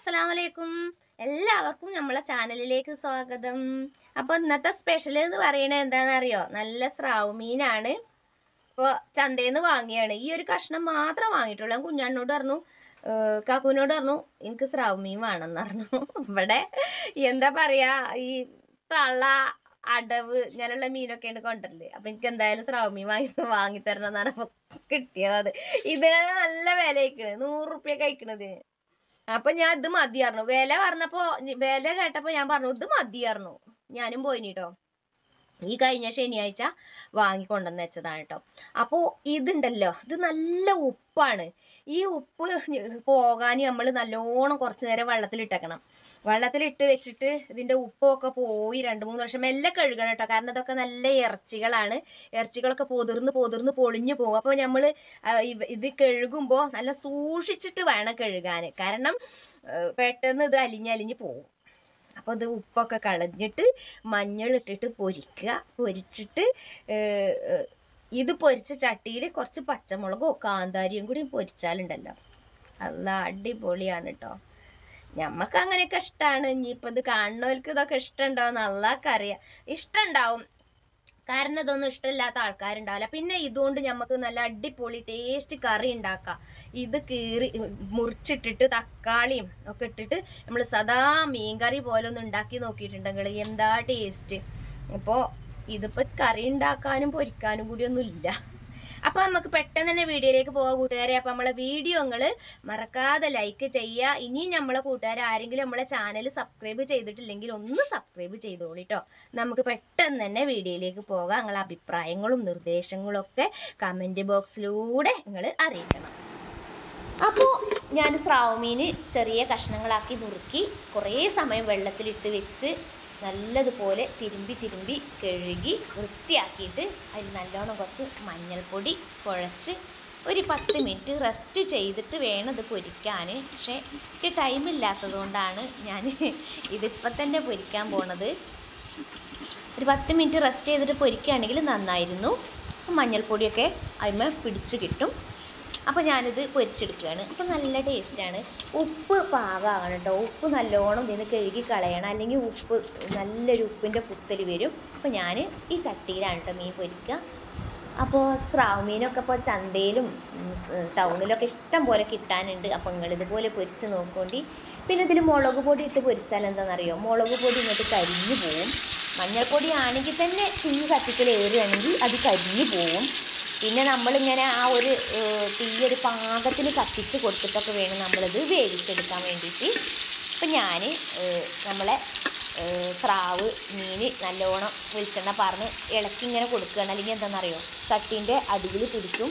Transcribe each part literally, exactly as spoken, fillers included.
അസ്സലാമലൈക്കും. എല്ലാവർക്കും നമ്മളെ ചാനലിലേക്ക് സ്വാഗതം. അപ്പോൾ ഇന്നത്തെ സ്പെഷ്യൽ എന്ന് പറയുന്നത് എന്താണെന്ന് അറിയോ? നല്ല സ്രാവ് മീനാണ്. ഇപ്പോൾ ചന്തയിൽ നിന്ന് വാങ്ങിയാണ്. ഈ ഒരു കഷ്ണം മാത്രം വാങ്ങിയിട്ടുള്ളൂ. ഞാൻ കുഞ്ഞാണ്ണോട് പറഞ്ഞു, കാക്കുവിനോട് പറഞ്ഞു എനിക്ക് സ്രാവ് മീൻ വേണമെന്ന് പറഞ്ഞു. ഇവിടെ എന്താ പറയാ, ഈ തള അടവ് ഇങ്ങനെയുള്ള മീനൊക്കെയാണ് കൊണ്ടുവരല്. അപ്പൊ എനിക്ക് എന്തായാലും സ്രാവ് മീൻ വാങ്ങി വാങ്ങിത്തരണം എന്നാണ് അപ്പൊ കിട്ടിയത്. ഇതിന് നല്ല വില കഴിക്കണത്, നൂറ് റുപ്യ കഴിക്കണത്. അപ്പൊ ഞാൻ ഇത് മതിയായിരുന്നു. വില പറഞ്ഞപ്പോ വില കേട്ടപ്പോ ഞാൻ പറഞ്ഞു ഇത് മതിയായിരുന്നു. ഞാനും പോയിട്ടോ. ഈ കഴിഞ്ഞ ശനിയാഴ്ച വാങ്ങിക്കൊണ്ടെന്ന് വെച്ചതാണ് കേട്ടോ. അപ്പോൾ ഇതുണ്ടല്ലോ, ഇത് നല്ല ഉപ്പാണ്. ഈ ഉപ്പ് പോകാൻ നമ്മൾ നല്ലോണം കുറച്ച് നേരം വെള്ളത്തിലിട്ടേക്കണം. വെള്ളത്തിലിട്ട് വെച്ചിട്ട് ഇതിൻ്റെ ഉപ്പൊക്കെ പോയി രണ്ട് മൂന്ന് വർഷം മെല്ലെ കഴുകണം കേട്ടോ. കാരണം ഇതൊക്കെ നല്ല ഇറച്ചികളാണ്. ഇറച്ചികളൊക്കെ പൊതിർന്ന് പൊതിർന്ന് പൊളിഞ്ഞു പോകും. അപ്പോൾ നമ്മൾ ഇത് കഴുകുമ്പോൾ നല്ല സൂക്ഷിച്ചിട്ട് വേണം കഴുകാൻ. കാരണം പെട്ടെന്ന് ഇത് അലിഞ്ഞലിഞ്ഞ് പോകും. അപ്പോൾ ഇത് ഉപ്പൊക്കെ കളഞ്ഞിട്ട് മഞ്ഞളിട്ടിട്ട് പൊരിക്കുക. പൊരിച്ചിട്ട് ഇത് പൊരിച്ച ചട്ടിയിൽ കുറച്ച് പച്ചമുളകോ കാന്താരിയും കൂടി പൊരിച്ചാലുണ്ടല്ലോ നല്ല അടിപൊളിയാണ് കേട്ടോ. ഞമ്മക്ക് അങ്ങനെയൊക്കെ ഇഷ്ടമാണ്. ഇനിയിപ്പോൾ ഇത് കാണുന്നവർക്ക് ഇതൊക്കെ ഇഷ്ടമുണ്ടാവും, നല്ലതൊക്കെ അറിയാം, ഇഷ്ടമുണ്ടാവും. കാരണം ഇതൊന്നും ഇഷ്ടമില്ലാത്ത ആൾക്കാരുണ്ടാവില്ല. പിന്നെ ഇതുകൊണ്ട് നമുക്ക് നല്ല അടിപൊളി ടേസ്റ്റ് കറി ഉണ്ടാക്കാം. ഇത് കീറി മുറിച്ചിട്ടിട്ട് തക്കാളിയും ഒക്കെ ഇട്ടിട്ട് നമ്മൾ സദാ മീൻ കറി പോലെ ഒന്ന് ഉണ്ടാക്കി നോക്കിയിട്ടുണ്ടെങ്കിൽ എന്താ ടേസ്റ്റ്. അപ്പോൾ ഇതിപ്പോൾ കറി ഉണ്ടാക്കാനും പൊരിക്കാനും കൂടി ഒന്നും ഇല്ല. അപ്പോൾ നമുക്ക് പെട്ടെന്ന് തന്നെ വീഡിയോയിലേക്ക് പോകാം കൂട്ടുകാരെ. അപ്പോൾ നമ്മളെ വീഡിയോ നിങ്ങൾ മറക്കാതെ ലൈക്ക് ചെയ്യുക. ഇനിയും നമ്മളെ കൂട്ടുകാർ ആരെങ്കിലും നമ്മളെ ചാനൽ സബ്സ്ക്രൈബ് ചെയ്തിട്ടില്ലെങ്കിൽ ഒന്ന് സബ്സ്ക്രൈബ് ചെയ്തോളൂ കേട്ടോ. നമുക്ക് പെട്ടെന്ന് തന്നെ വീഡിയോയിലേക്ക് പോകാം. നിങ്ങളെ അഭിപ്രായങ്ങളും നിർദ്ദേശങ്ങളും ഒക്കെ കമൻറ്റ് ബോക്സിലൂടെ നിങ്ങൾ അറിയിക്കണം. അപ്പോൾ ഞാൻ സ്രാവ് മീൻ ചെറിയ കഷ്ണങ്ങളാക്കി നുറുക്കി കുറേ സമയം വെള്ളത്തിലിട്ട് വെച്ച് നല്ലതുപോലെ തിരുമ്പി തിരുമ്പി കഴുകി വൃത്തിയാക്കിയിട്ട് അതിൽ നല്ലോണം കുറച്ച് മഞ്ഞൾപ്പൊടി കുഴച്ച് ഒരു പത്ത് മിനിറ്റ് റെസ്റ്റ് ചെയ്തിട്ട് വേണം ഇത് പൊരിക്കാൻ. പക്ഷേ എനിക്ക് ടൈമില്ലാത്തത് കൊണ്ടാണ് ഞാൻ ഇതിപ്പോൾ തന്നെ പൊരിക്കാൻ പോണത്. ഒരു പത്ത് മിനിറ്റ് റെസ്റ്റ് ചെയ്തിട്ട് പൊരിക്കുകയാണെങ്കിൽ നന്നായിരുന്നു. മഞ്ഞൾപ്പൊടിയൊക്കെ അതിന്മേൽ പിടിച്ച് കിട്ടും. അപ്പോൾ ഞാനിത് പൊരിച്ചെടുക്കുകയാണ്. അപ്പോൾ നല്ല ടേസ്റ്റാണ്. ഉപ്പ് പാകമാണ് കേട്ടോ. ഉപ്പ് നല്ലോണം ഇതിന് കഴുകി കളയണം, അല്ലെങ്കിൽ ഉപ്പ് നല്ലൊരു ഉപ്പിൻ്റെ കുത്തൽ വരും. അപ്പോൾ ഞാൻ ഈ ചട്ടിയിലാണ് കേട്ടോ മീൻ പൊരിക്കുക. അപ്പോൾ സ്രാവ് മീനൊക്കെ ഇപ്പോൾ ചന്തയിലും ടൗണിലൊക്കെ ഇഷ്ടം പോലെ കിട്ടാനുണ്ട്. അപ്പോൾ നിങ്ങളിതുപോലെ പൊരിച്ച് നോക്കേണ്ടി. പിന്നെ ഇതിൽ മുളക് പൊടി ഇട്ട് പൊരിച്ചാൽ എന്താണെന്നറിയോ, മുളക് പൊടി ഇങ്ങോട്ട് കരിഞ്ഞു പോവും. മഞ്ഞൾപ്പൊടി ആണെങ്കിൽ തന്നെ തീ കത്തിക്കലേറുകയാണെങ്കിൽ അത് കരിഞ്ഞു പോവും. പിന്നെ നമ്മളിങ്ങനെ ആ ഒരു തീ ഒരു പാകത്തിന് കത്തിച്ച് കൊടുത്തിട്ടൊക്കെ വേണം നമ്മളിത് വേവിച്ചെടുക്കാൻ വേണ്ടിയിട്ട്. അപ്പം ഞാൻ നമ്മളെ സ്രാവ് മീൻ നല്ലോണം വെളിച്ചെണ്ണ പറഞ്ഞ് ഇളക്കി ഇങ്ങനെ കൊടുക്കുകയാണ്. അല്ലെങ്കിൽ എന്താണെന്നറിയോ, ചട്ടീൻ്റെ അടിയിൽ പിടിക്കും.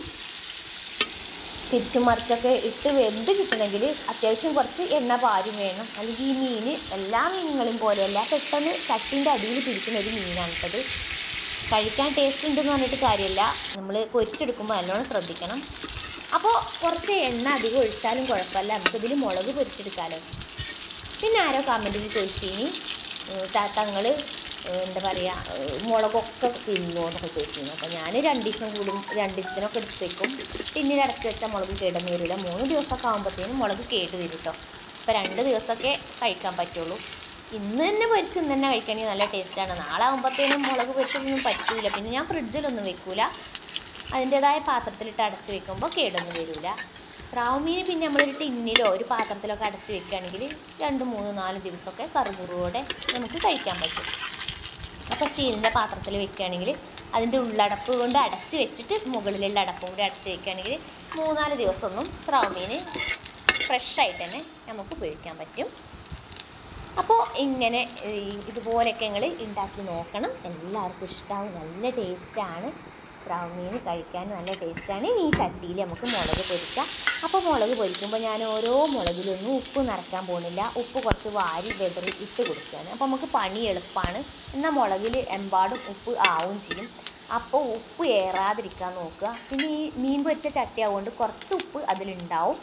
തിരിച്ചും മറിച്ചൊക്കെ ഇട്ട് വെന്ത് കിട്ടണമെങ്കിൽ അത്യാവശ്യം കുറച്ച് എണ്ണ പാരും വേണം. അല്ലെങ്കിൽ ഈ മീൻ എല്ലാ മീനുകളും പോലെയല്ല, പെട്ടെന്ന് ചട്ടീൻ്റെ അടിയിൽ പിടിക്കുന്ന ഒരു മീനാണ് കേട്ടത്. കഴിക്കാൻ ടേസ്റ്റ് ഉണ്ടെന്ന് പറഞ്ഞിട്ട് കാര്യമില്ല, നമ്മൾ പൊരിച്ചെടുക്കുമ്പോൾ നല്ലോണം ശ്രദ്ധിക്കണം. അപ്പോൾ കുറച്ച് എണ്ണ അധികം ഒഴിച്ചാലും കുഴപ്പമില്ല, നമുക്കിതിൽ മുളക് പൊരിച്ചെടുക്കാമല്ലോ. പിന്നെ ആരോ കമൻറ്റിൽ ചോദിച്ചിനി തങ്ങൾ എന്താ പറയുക മുളകൊക്കെ തിന്നോ എന്നൊക്കെ ചോദിച്ചിരുന്നു. അപ്പോൾ ഞാൻ രണ്ട് ദിവസം കൂടും രണ്ട് ദിവസത്തിനൊക്കെ എടുത്തേക്കും. പിന്നീട് അടച്ച് വെച്ചാൽ മുളക് കേടൊന്നും വരില്ല. മൂന്ന് ദിവസമൊക്കെ ആകുമ്പോഴത്തേനും മുളക് കേട് വരും കേട്ടോ. അപ്പോൾ രണ്ട് ദിവസമൊക്കെ കഴിക്കാൻ പറ്റുള്ളൂ. ഇന്ന് തന്നെ പൊരിച്ച് ഇന്ന് തന്നെ കഴിക്കണമെങ്കിൽ നല്ല ടേസ്റ്റാണ്. നാളെ ആകുമ്പോഴത്തേനും മുളക് പൊരിച്ചതൊന്നും പറ്റില്ല. പിന്നെ ഞാൻ ഫ്രിഡ്ജിലൊന്നും വെക്കില്ല, അതിൻ്റേതായ പാത്രത്തിലിട്ട് അടച്ച് വെക്കുമ്പോൾ കേടൊന്നും വരില്ല. സ്രാവ് മീൻ പിന്നെ നമ്മളൊരു ടിന്നിലോ ഒരു പാത്രത്തിലൊക്കെ അടച്ച് വെക്കുകയാണെങ്കിൽ രണ്ട് മൂന്ന് നാല് ദിവസമൊക്കെ കറുകുറുവോടെ നമുക്ക് കഴിക്കാൻ പറ്റും. അപ്പോൾ സ്റ്റീലിൻ്റെ പാത്രത്തിൽ വെക്കുകയാണെങ്കിൽ അതിൻ്റെ ഉള്ളടപ്പ് കൊണ്ട് അടച്ച് വെച്ചിട്ട് മുകളിലുള്ള അടപ്പും കൂടി അടച്ച് വെക്കുകയാണെങ്കിൽ മൂന്നാല് ദിവസമൊന്നും സ്രാവ് മീൻ ഫ്രഷായിട്ട് തന്നെ നമുക്ക് ഉപയോഗിക്കാൻ പറ്റും. അപ്പോൾ ഇങ്ങനെ ഇതുപോലെയൊക്കെ നിങ്ങൾ ഉണ്ടാക്കി നോക്കണം. എല്ലാവർക്കും ഇഷ്ടമാവും. നല്ല ടേസ്റ്റാണ്. സ്രാവ് മീൻ കഴിക്കാൻ നല്ല ടേസ്റ്റാണ്. ഈ ചട്ടിയിൽ നമുക്ക് മുളക് പൊരിക്കാം. അപ്പോൾ മുളക് പൊരിക്കുമ്പോൾ ഞാൻ ഓരോ മുളകിലൊന്നും ഉപ്പ് നിറയ്ക്കാൻ പോകുന്നില്ല. ഉപ്പ് കുറച്ച് വാരി വെതറി ഇട്ട് കൊടുക്കുകയാണ്. അപ്പോൾ നമുക്ക് പണി എളുപ്പമാണ്. എന്നാൽ മുളകിൽ എമ്പാടും ഉപ്പ് ആവും ചെയ്യും. അപ്പോൾ ഉപ്പ് ഏറാതിരിക്കാൻ നോക്കുക. പിന്നെ ഈ മീൻ പൊരിച്ച ചട്ടി ആവുകൊണ്ട് കുറച്ച് ഉപ്പ് അതിലുണ്ടാവും.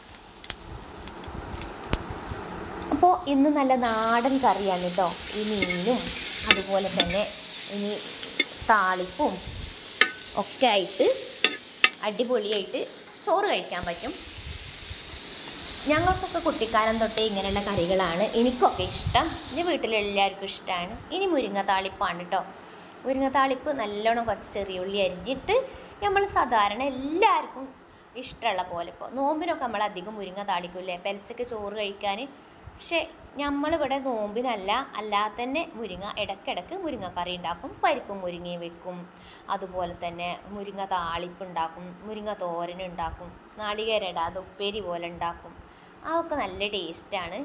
അപ്പോൾ ഇന്ന് നല്ല നാടൻ കറിയാണ് കേട്ടോ. ഈ മീനും അതുപോലെ തന്നെ ഇനി താളിപ്പും ഒക്കെ ആയിട്ട് അടിപൊളിയായിട്ട് ചോറ് കഴിക്കാൻ പറ്റും. ഞങ്ങൾക്കൊക്കെ കുട്ടിക്കാലം തൊട്ടേ ഇങ്ങനെയുള്ള കറികളാണ് എനിക്കൊക്കെ ഇഷ്ടം. എൻ്റെ വീട്ടിലെല്ലാവർക്കും ഇഷ്ടമാണ്. ഇനി മുരിങ്ങ താളിപ്പാണ് കേട്ടോ. മുരിങ്ങ താളിപ്പ് നല്ലോണം കുറച്ച് ചെറിയ ഉള്ളി അരിഞ്ഞിട്ട് നമ്മൾ സാധാരണ എല്ലാവർക്കും ഇഷ്ടമുള്ള പോലെ ഇപ്പോൾ നോമ്പിനൊക്കെ നമ്മൾ അധികം മുരിങ്ങ താളിക്കില്ലേ പെലച്ചക്ക് ചോറ് കഴിക്കാൻ. പക്ഷേ നമ്മളിവിടെ നോമ്പിനല്ല അല്ലാതെ തന്നെ മുരിങ്ങ ഇടയ്ക്കിടയ്ക്ക് മുരിങ്ങ കറി ഉണ്ടാക്കും, പരിപ്പും മുരിങ്ങയും വെക്കും, അതുപോലെ തന്നെ മുരിങ്ങ താളിപ്പ് ഉണ്ടാക്കും, മുരിങ്ങ തോരൻ ഉണ്ടാക്കും, നാളികേര ഇടാതെ ഉപ്പേരി പോലെ ഉണ്ടാക്കും. അതൊക്കെ നല്ല ടേസ്റ്റാണ്.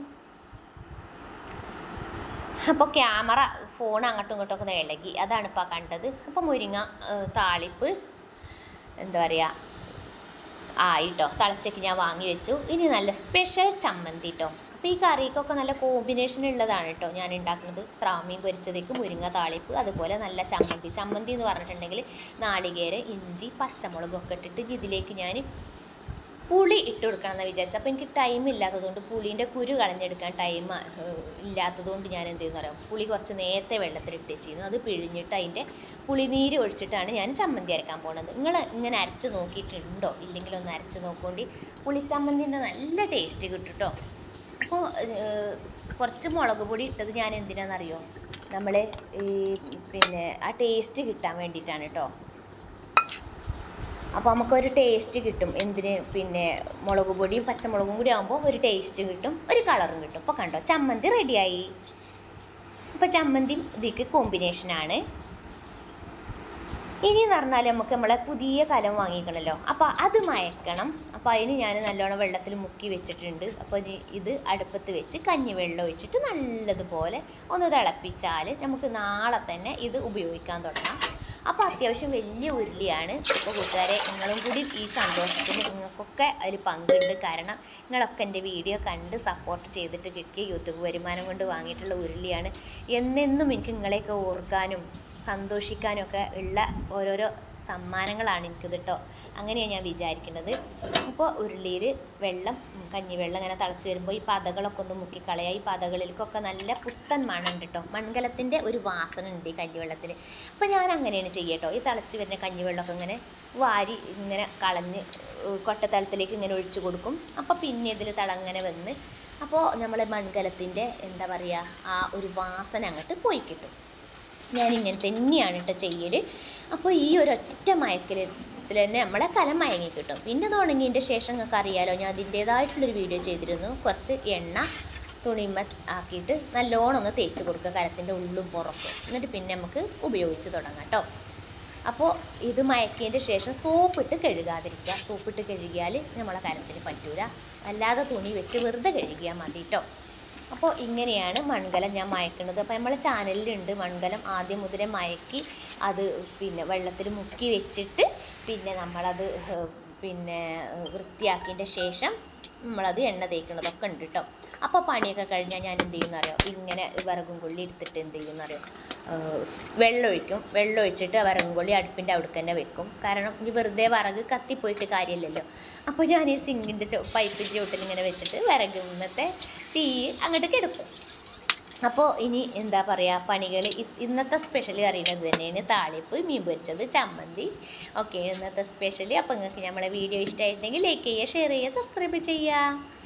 അപ്പോൾ ക്യാമറ ഫോൺ അങ്ങോട്ടും ഇങ്ങോട്ടും ഒക്കെ ഇളകി, അതാണ് ഇപ്പോൾ കണ്ടത്. അപ്പോൾ മുരിങ്ങ താളിപ്പ് എന്താ പറയുക ആയിട്ടോ, തിളച്ചേക്ക് ഞാൻ വാങ്ങി വെച്ചു. ഇനി നല്ല സ്പെഷ്യൽ ചമ്മന്തി കേട്ടോ. അപ്പോൾ ഈ കറിക്കൊക്കെ നല്ല കോമ്പിനേഷൻ ഉള്ളതാണ് കേട്ടോ ഞാൻ ഉണ്ടാക്കുന്നത്. സ്രാവമീൻ പൊരിച്ചതേക്ക് മുരിങ്ങ താളിപ്പ്, അതുപോലെ നല്ല ചമ്മന്തി. ചമ്മന്തി എന്ന് പറഞ്ഞിട്ടുണ്ടെങ്കിൽ നാളികേര, ഇഞ്ചി, പച്ചമുളകൊക്കെ ഇട്ടിട്ട് ഇതിലേക്ക് ഞാൻ പുളി ഇട്ട് കൊടുക്കണമെന്ന് വിചാരിച്ചു. അപ്പോൾ എനിക്ക് ടൈം ഇല്ലാത്തതുകൊണ്ട്, പുളീൻ്റെ കുരു കളഞ്ഞെടുക്കാൻ ടൈം ഇല്ലാത്തതുകൊണ്ട് ഞാൻ എന്ത് ചെയ്യുന്നു പറയാം, പുളി കുറച്ച് നേരത്തെ വെള്ളത്തിലിട്ട് വെച്ചിരുന്നു. അത് പിഴിഞ്ഞിട്ട് അതിൻ്റെ പുളിനീര് ഒഴിച്ചിട്ടാണ് ഞാൻ ചമ്മന്തി അരക്കാൻ പോകുന്നത്. നിങ്ങൾ ഇങ്ങനെ അരച്ച് നോക്കിയിട്ടുണ്ടോ? ഇല്ലെങ്കിൽ ഒന്ന് അരച്ച് നോക്കുകൊണ്ട് പുളിച്ചമ്മന്തിൻ്റെ നല്ല ടേസ്റ്റ് കിട്ടും കേട്ടോ. അപ്പോൾ കുറച്ച് മുളക് പൊടി ഇട്ടത് ഞാൻ എന്തിനാണെന്നറിയോ, നമ്മൾ ഈ പിന്നെ ആ ടേസ്റ്റ് കിട്ടാൻ വേണ്ടിയിട്ടാണ് കേട്ടോ. അപ്പോൾ നമുക്കൊരു ടേസ്റ്റ് കിട്ടും. എന്തിന് പിന്നെ മുളക് പൊടിയും പച്ചമുളകും കൂടി ആകുമ്പോൾ ഒരു ടേസ്റ്റ് കിട്ടും, ഒരു കളറും കിട്ടും. അപ്പോൾ കണ്ടോ ചമ്മന്തി റെഡിയായി. അപ്പോൾ ചമ്മന്തി ഇതിക്ക് കോമ്പിനേഷനാണ്. ഇനി എന്ന് പറഞ്ഞാൽ നമുക്ക് നമ്മളെ പുതിയ കലം വാങ്ങിക്കണമല്ലോ, അപ്പോൾ അത് മയക്കണം. അപ്പോൾ അതിന് ഞാൻ നല്ലോണം വെള്ളത്തിൽ മുക്കി വെച്ചിട്ടുണ്ട്. അപ്പോൾ ഇത് അടുപ്പത്ത് വെച്ച് കഞ്ഞിവെള്ളം ഒഴിച്ചിട്ട് നല്ലതുപോലെ ഒന്ന് തിളപ്പിച്ചാൽ നമുക്ക് നാളെ തന്നെ ഇത് ഉപയോഗിക്കാൻ തുടങ്ങാം. അപ്പോൾ അത്യാവശ്യം വലിയ ഉരുളിയാണ്. അപ്പോൾ കൂട്ടുകാരെ നിങ്ങളും കൂടി ഈ സന്തോഷത്തിന് നിങ്ങൾക്കൊക്കെ അതിൽ പങ്കുണ്ട്. കാരണം നിങ്ങളൊക്കെ എൻ്റെ വീഡിയോ കണ്ട് സപ്പോർട്ട് ചെയ്തിട്ട് കിട്ടിയ യൂട്യൂബ് വരുമാനം കൊണ്ട് വാങ്ങിയിട്ടുള്ള ഉരുളിയാണ്. എന്നെന്നും എനിക്ക് നിങ്ങളെയൊക്കെ ഓർക്കാനും സന്തോഷിക്കാനും ഒക്കെ ഉള്ള ഓരോരോ സമ്മാനങ്ങളാണ് എനിക്കിത് കേട്ടോ. അങ്ങനെയാണ് ഞാൻ വിചാരിക്കുന്നത്. അപ്പോൾ ഉരുളിയിൽ വെള്ളം, കഞ്ഞിവെള്ളം ഇങ്ങനെ തിളച്ച് വരുമ്പോൾ ഈ പതകളൊക്കെ ഒന്ന് മുക്കിക്കളയുക. ഈ പതകളിലേക്കൊക്കെ നല്ല പുത്തൻ മണമുണ്ട് കേട്ടോ. മൺകലത്തിൻ്റെ ഒരു വാസന ഉണ്ട് ഈ കഞ്ഞിവെള്ളത്തിന്. അപ്പോൾ ഞാൻ അങ്ങനെയാണ് ചെയ്യട്ടോ. ഈ തിളച്ച് വരുന്ന കഞ്ഞിവെള്ളമൊക്കെ ഇങ്ങനെ വാരി ഇങ്ങനെ കളഞ്ഞ് കൊട്ടത്തളത്തിലേക്ക് ഇങ്ങനെ ഒഴിച്ചു കൊടുക്കും. അപ്പോൾ പിന്നെ ഇതിൽ തിളങ്ങനെ വന്ന് അപ്പോൾ നമ്മൾ മൺകലത്തിൻ്റെ എന്താ പറയുക ആ ഒരു വാസന അങ്ങോട്ട് പോയി കിട്ടും. ഞാനിങ്ങനെ തന്നെയാണ് കേട്ടോ ചെയ്യൽ. അപ്പോൾ ഈ ഒരൊറ്റ മയക്കൽ തന്നെ നമ്മളെ കലം മയങ്ങി കിട്ടും. പിന്നെ അത് ഉണങ്ങിയതിൻ്റെ ശേഷം നിങ്ങൾക്ക് അറിയാലോ, ഞാൻ അതിൻ്റേതായിട്ടുള്ളൊരു വീഡിയോ ചെയ്തിരുന്നു. കുറച്ച് എണ്ണ തുണിമ ആക്കിയിട്ട് നല്ലോണം ഒന്ന് തേച്ച് കൊടുക്കുക കലത്തിൻ്റെ ഉള്ളും പുറത്തും. എന്നിട്ട് പിന്നെ നമുക്ക് ഉപയോഗിച്ച് തുടങ്ങാം കേട്ടോ. അപ്പോൾ ഇത് മയക്കിയതിൻ്റെ ശേഷം സോപ്പിട്ട് കഴുകാതിരിക്കുക. സോപ്പിട്ട് കഴുകിയാൽ നമ്മളെ കലത്തിന് പറ്റൂല. അല്ലാതെ തുണി വെച്ച് വെറുതെ കഴുകിയാൽ മതി കേട്ടോ. അപ്പോൾ ഇങ്ങനെയാണ് മൺകലം ഞാൻ മയക്കുന്നത്. അപ്പോൾ നമ്മളെ ചാനലിലുണ്ട് മൺകലം ആദ്യം മുതലേ മയക്കി അത് പിന്നെ വെള്ളത്തിൽ മുക്കി വെച്ചിട്ട് പിന്നെ നമ്മളത് പിന്നെ വൃത്തിയാക്കിയതിൻ്റെ ശേഷം നമ്മളത് എണ്ണ തേക്കുന്നതൊക്കെ ഉണ്ട് കേട്ടോ. അപ്പോൾ പണിയൊക്കെ കഴിഞ്ഞാൽ ഞാൻ എന്ത് ചെയ്യുമെന്ന് അറിയോ, ഇങ്ങനെ വിറകും കൊള്ളി എടുത്തിട്ട് എന്ത് ചെയ്യുമെന്ന് അറിയോ, വെള്ളമൊഴിക്കും. വെള്ളമൊഴിച്ചിട്ട് വിറകും കൊള്ളി അടുപ്പിൻ്റെ അവിടേക്ക് തന്നെ വെക്കും. കാരണം ഇനി വെറുതെ വിറക് കത്തിപ്പോയിട്ട് കാര്യമില്ലല്ലോ. അപ്പോൾ ഞാൻ ഈ സിങ്കിൻ്റെ പൈപ്പിൻ്റെ ചുവട്ടിൽ ഇങ്ങനെ വെച്ചിട്ട് വിറക് ഇന്നത്തെ തീ അങ്ങോട്ടേക്ക് എടുക്കും. അപ്പോൾ ഇനി എന്താ പറയുക പണികൾ ഇന്നത്തെ സ്പെഷ്യൽ അറിയുന്നത് തന്നെയാണ് താളിപ്പ്, മീൻ പൊരിച്ചത്, ചമ്മന്തി ഒക്കെ ഇന്നത്തെ സ്പെഷ്യൽ. അപ്പോൾ നിങ്ങൾക്ക് നമ്മളെ വീഡിയോ ഇഷ്ടമായിട്ടുണ്ടെങ്കിൽ ലൈക്ക് ചെയ്യുക, ഷെയർ ചെയ്യുക, സബ്സ്ക്രൈബ് ചെയ്യുക.